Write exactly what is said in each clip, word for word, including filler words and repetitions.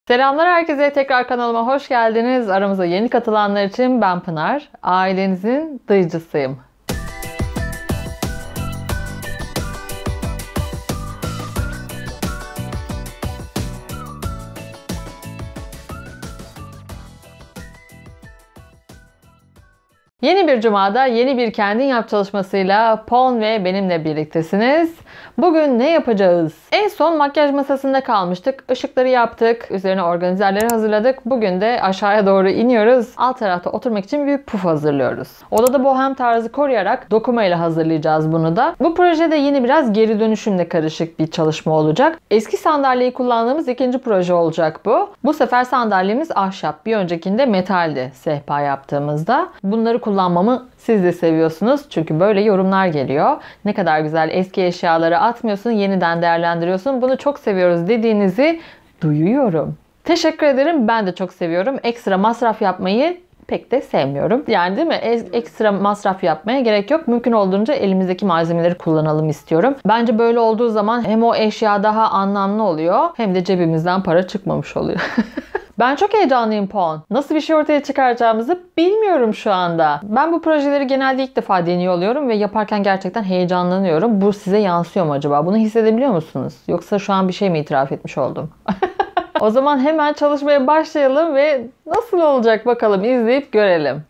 Selamlar herkese, tekrar kanalıma hoş geldiniz. Aramıza yeni katılanlar için ben Pınar. Ailenizin dayıcısıyım. Yeni bir cumada yeni bir kendin yap çalışmasıyla Pon ve benimle birliktesiniz. Bugün ne yapacağız? En son makyaj masasında kalmıştık. Işıkları yaptık. Üzerine organizerleri hazırladık. Bugün de aşağıya doğru iniyoruz. Alt tarafta oturmak için bir puf hazırlıyoruz. Odada bohem tarzı koruyarak dokuma ile hazırlayacağız bunu da. Bu projede yine biraz geri dönüşümle karışık bir çalışma olacak. Eski sandalyeyi kullandığımız ikinci proje olacak bu. Bu sefer sandalyemiz ahşap. Bir öncekinde metaldi sehpa yaptığımızda. Bunları kullanmamı siz de seviyorsunuz. Çünkü böyle yorumlar geliyor. Ne kadar güzel, eski eşyaları atmıyorsun, yeniden değerlendiriyorsun. Bunu çok seviyoruz dediğinizi duyuyorum. Teşekkür ederim. Ben de çok seviyorum. Ekstra masraf yapmayı pek de sevmiyorum. Yani değil mi? Ekstra masraf yapmaya gerek yok. Mümkün olduğunca elimizdeki malzemeleri kullanalım istiyorum. Bence böyle olduğu zaman hem o eşya daha anlamlı oluyor, hem de cebimizden para çıkmamış oluyor. Ben çok heyecanlıyım Pon. Nasıl bir şey ortaya çıkaracağımızı bilmiyorum şu anda. Ben bu projeleri genelde ilk defa deniyor oluyorum ve yaparken gerçekten heyecanlanıyorum. Bu size yansıyor mu acaba? Bunu hissedebiliyor musunuz? Yoksa şu an bir şey mi itiraf etmiş oldum? O zaman hemen çalışmaya başlayalım ve nasıl olacak bakalım, izleyip görelim.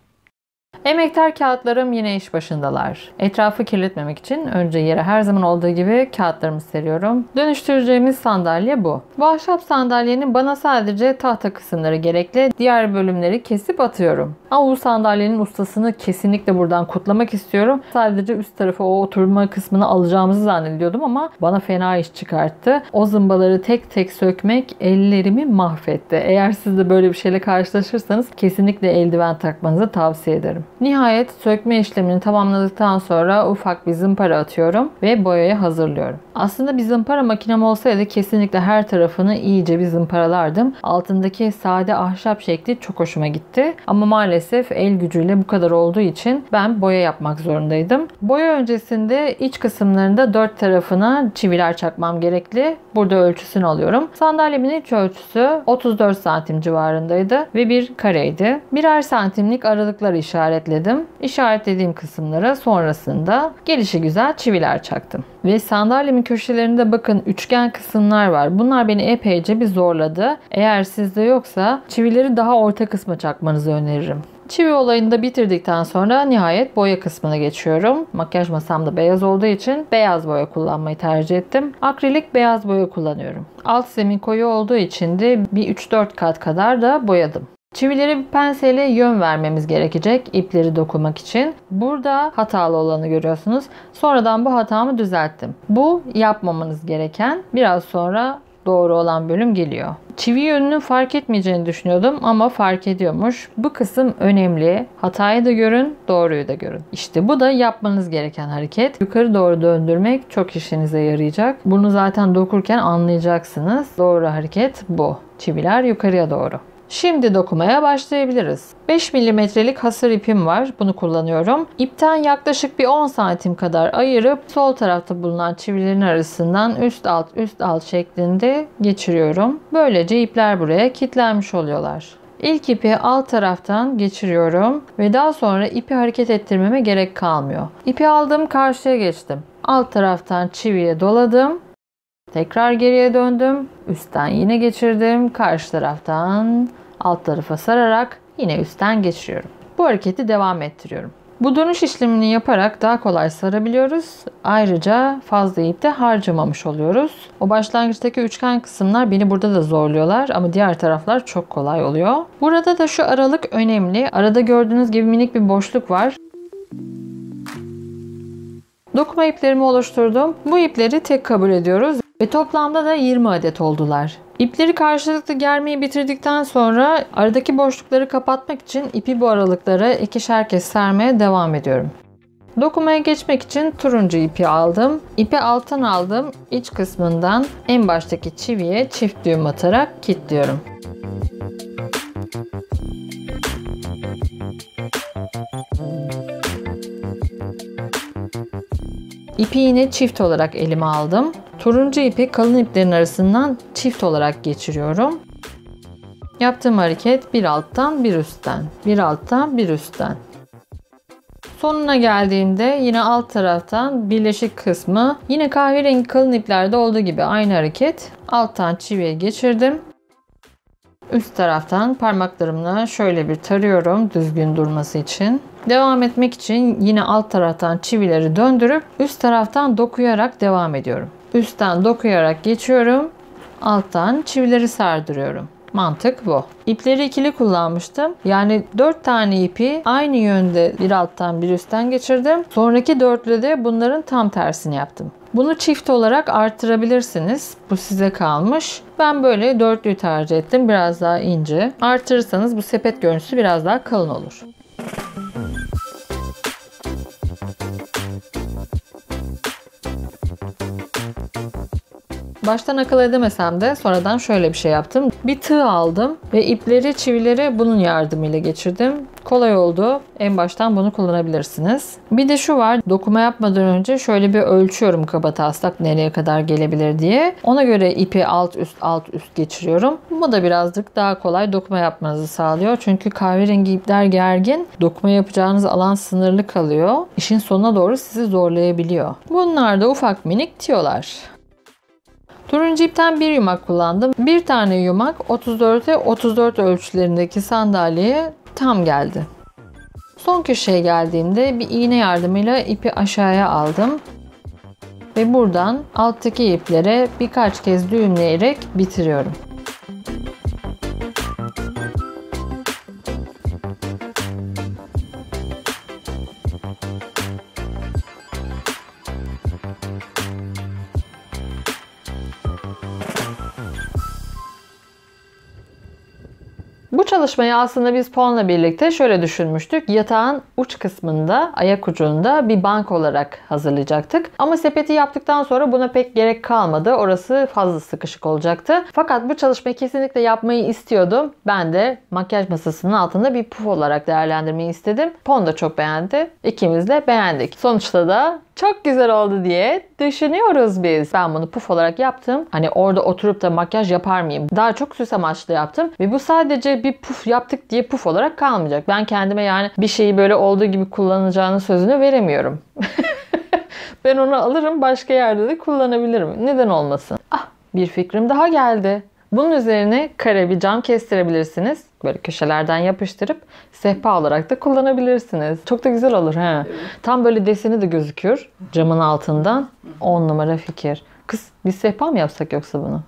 Emektar kağıtlarım yine iş başındalar. Etrafı kirletmemek için önce yere her zaman olduğu gibi kağıtlarımı seriyorum. Dönüştüreceğimiz sandalye bu. Bu ahşap sandalyenin bana sadece tahta kısımları gerekli. Diğer bölümleri kesip atıyorum. Ama bu sandalyenin ustasını kesinlikle buradan kutlamak istiyorum. Sadece üst tarafı, o oturma kısmını alacağımızı zannediyordum ama bana fena iş çıkarttı. O zımbaları tek tek sökmek ellerimi mahvetti. Eğer siz de böyle bir şeyle karşılaşırsanız kesinlikle eldiven takmanızı tavsiye ederim. Nihayet sökme işlemini tamamladıktan sonra ufak bir zımpara atıyorum ve boyaya hazırlıyorum. Aslında bir zımpara makinem olsaydı kesinlikle her tarafını iyice bir zımparalardım. Altındaki sade ahşap şekli çok hoşuma gitti. Ama maalesef el gücüyle bu kadar olduğu için ben boya yapmak zorundaydım. Boya öncesinde iç kısımlarında dört tarafına çiviler çakmam gerekli. Burada ölçüsünü alıyorum. Sandalyemin iç ölçüsü otuz dört santim civarındaydı ve bir kareydi. Birer santimlik aralıklar işaretledim. İşaretlediğim kısımlara sonrasında gelişigüzel çiviler çaktım. Ve sandalyemin köşelerinde bakın üçgen kısımlar var. Bunlar beni epeyce bir zorladı. Eğer sizde yoksa çivileri daha orta kısma çakmanızı öneririm. Çivi olayını da bitirdikten sonra nihayet boya kısmına geçiyorum. Makyaj masamda beyaz olduğu için beyaz boya kullanmayı tercih ettim. Akrilik beyaz boya kullanıyorum. Alt zemin koyu olduğu için de bir üç dört kat kadar da boyadım. Çivileri bir penseyle yön vermemiz gerekecek ipleri dokumak için. Burada hatalı olanı görüyorsunuz. Sonradan bu hatamı düzelttim. Bu yapmamanız gereken, biraz sonra doğru olan bölüm geliyor. Çivi yönünün fark etmeyeceğini düşünüyordum ama fark ediyormuş. Bu kısım önemli. Hatayı da görün, doğruyu da görün. İşte bu da yapmanız gereken hareket. Yukarı doğru döndürmek çok işinize yarayacak. Bunu zaten dokurken anlayacaksınız. Doğru hareket bu. Çiviler yukarıya doğru. Şimdi dokumaya başlayabiliriz. beş milimetrelik hasır ipim var. Bunu kullanıyorum. İpten yaklaşık bir on santim kadar ayırıp sol tarafta bulunan çivilerin arasından üst alt üst alt şeklinde geçiriyorum. Böylece ipler buraya kilitlenmiş oluyorlar. İlk ipi alt taraftan geçiriyorum ve daha sonra ipi hareket ettirmeme gerek kalmıyor. İpi aldım, karşıya geçtim. Alt taraftan çiviye doladım. Tekrar geriye döndüm. Üstten yine geçirdim. Karşı taraftan alt tarafa sararak yine üstten geçiriyorum. Bu hareketi devam ettiriyorum. Bu dönüş işlemini yaparak daha kolay sarabiliyoruz. Ayrıca fazla ip de harcamamış oluyoruz. O başlangıçtaki üçgen kısımlar beni burada da zorluyorlar ama diğer taraflar çok kolay oluyor. Burada da şu aralık önemli. Arada gördüğünüz gibi minik bir boşluk var. Dokuma iplerimi oluşturdum. Bu ipleri tek kabul ediyoruz. Ve toplamda da yirmi adet oldular. İpleri karşılıklı germeyi bitirdikten sonra aradaki boşlukları kapatmak için ipi bu aralıklara ikişer kez sermeye devam ediyorum. Dokumaya geçmek için turuncu ipi aldım. İpi alttan aldım. İç kısmından en baştaki çiviye çift düğüm atarak kilitliyorum. İpi yine çift olarak elime aldım. Turuncu ipi kalın iplerin arasından çift olarak geçiriyorum. Yaptığım hareket bir alttan bir üstten. Bir alttan bir üstten. Sonuna geldiğimde yine alt taraftan birleşik kısmı yine kahverengi kalın iplerde olduğu gibi aynı hareket. Alttan çiviye geçirdim. Üst taraftan parmaklarımla şöyle bir tarıyorum düzgün durması için. Devam etmek için yine alt taraftan çivileri döndürüp üst taraftan dokuyarak devam ediyorum. Üstten dokuyarak geçiyorum. Alttan çivileri sardırıyorum. Mantık bu. İpleri ikili kullanmıştım. Yani dört tane ipi aynı yönde bir alttan bir üstten geçirdim. Sonraki dörtlü de bunların tam tersini yaptım. Bunu çift olarak artırabilirsiniz. Bu size kalmış. Ben böyle dörtlüyü tercih ettim. Biraz daha ince. Artırırsanız bu sepet görüntüsü biraz daha kalın olur. Baştan akıl edemesem de sonradan şöyle bir şey yaptım. Bir tığ aldım ve ipleri, çivileri bunun yardımıyla geçirdim. Kolay oldu. En baştan bunu kullanabilirsiniz. Bir de şu var. Dokuma yapmadan önce şöyle bir ölçüyorum kabataslak nereye kadar gelebilir diye. Ona göre ipi alt üst alt üst geçiriyorum. Bu da birazcık daha kolay dokuma yapmanızı sağlıyor. Çünkü kahverengi ipler gergin. Dokuma yapacağınız alan sınırlı kalıyor. İşin sonuna doğru sizi zorlayabiliyor. Bunlar da ufak minik tiyolar. Turuncu ipten bir yumak kullandım. Bir tane yumak otuz dörde otuz dört ölçülerindeki sandalyeye tam geldi. Son köşeye geldiğimde bir iğne yardımıyla ipi aşağıya aldım. Ve buradan alttaki iplere birkaç kez düğümleyerek bitiriyorum. Bu çalışmayı aslında biz Paul'la birlikte şöyle düşünmüştük. Yatağın uç kısmında, ayak ucunda bir bank olarak hazırlayacaktık. Ama sepeti yaptıktan sonra buna pek gerek kalmadı. Orası fazla sıkışık olacaktı. Fakat bu çalışmayı kesinlikle yapmayı istiyordum. Ben de makyaj masasının altında bir puf olarak değerlendirmeyi istedim. Paul da çok beğendi. İkimiz de beğendik. Sonuçta da çok güzel oldu diye düşünüyoruz biz. Ben bunu puf olarak yaptım. Hani orada oturup da makyaj yapar mıyım? Daha çok süs amaçlı yaptım. Ve bu sadece bir puf yaptık diye puf olarak kalmayacak. Ben kendime yani bir şeyi böyle olduğu gibi kullanacağını sözünü veremiyorum. Ben onu alırım, başka yerde de kullanabilirim. Neden olmasın? Ah, bir fikrim daha geldi. Bunun üzerine kare bir cam kestirebilirsiniz. Böyle köşelerden yapıştırıp sehpa olarak da kullanabilirsiniz. Çok da güzel olur ha. Evet. Tam böyle deseni de gözüküyor camın altından. on numara fikir. Kız, biz sehpa mı yapsak yoksa bunu?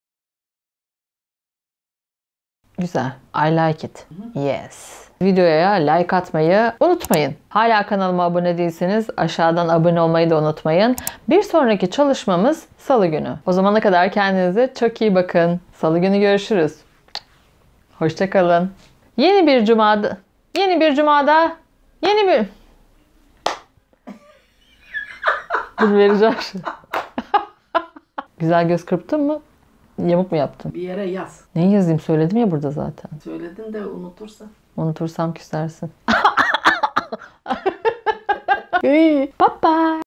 Güzel. I like it. Yes. Videoya like atmayı unutmayın. Hala kanalıma abone değilseniz aşağıdan abone olmayı da unutmayın. Bir sonraki çalışmamız Salı günü. O zamana kadar kendinize çok iyi bakın. Salı günü görüşürüz. Hoşça kalın. Yeni bir cumada, yeni bir cumada, yeni bir... Dur vereceğim şimdi. Güzel göz kırptın mı? Yamuk mu yaptın? Bir yere yaz. Neyi yazayım? Söyledim ya burada zaten. Söyledin de unutursan. Unutursam küsersin. Bye bye.